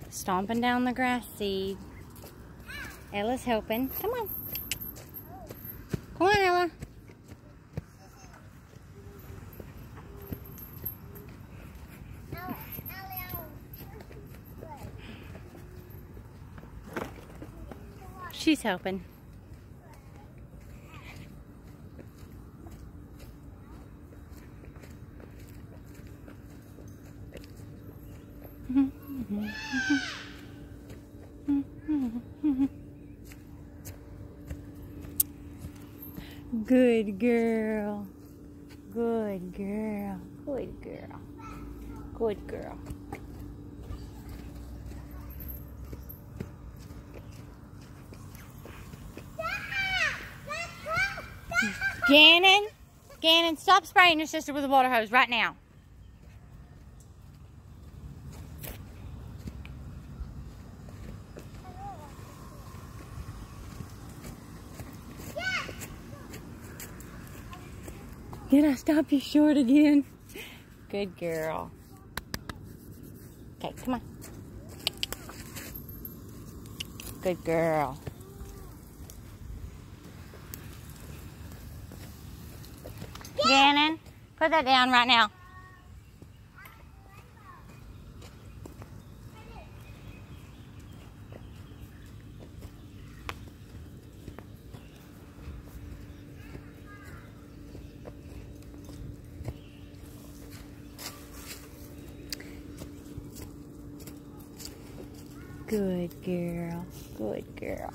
Stomping down the grass seed. Ella's helping. Come on. Come on, Ella. She's helping. Good girl. Good girl. Good girl. Good girl. Gannon, stop spraying your sister with a water hose right now. Did I stop you short again? Good girl. Okay, come on. Good girl. Gannon, put that down right now. Good girl. Good girl.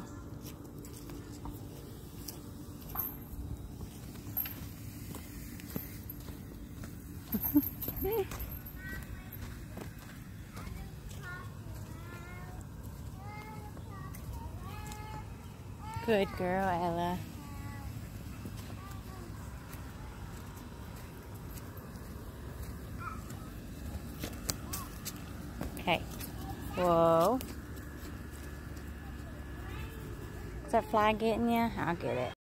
Good girl, Ella. Okay. Whoa. Is that fly getting you? I'll get it.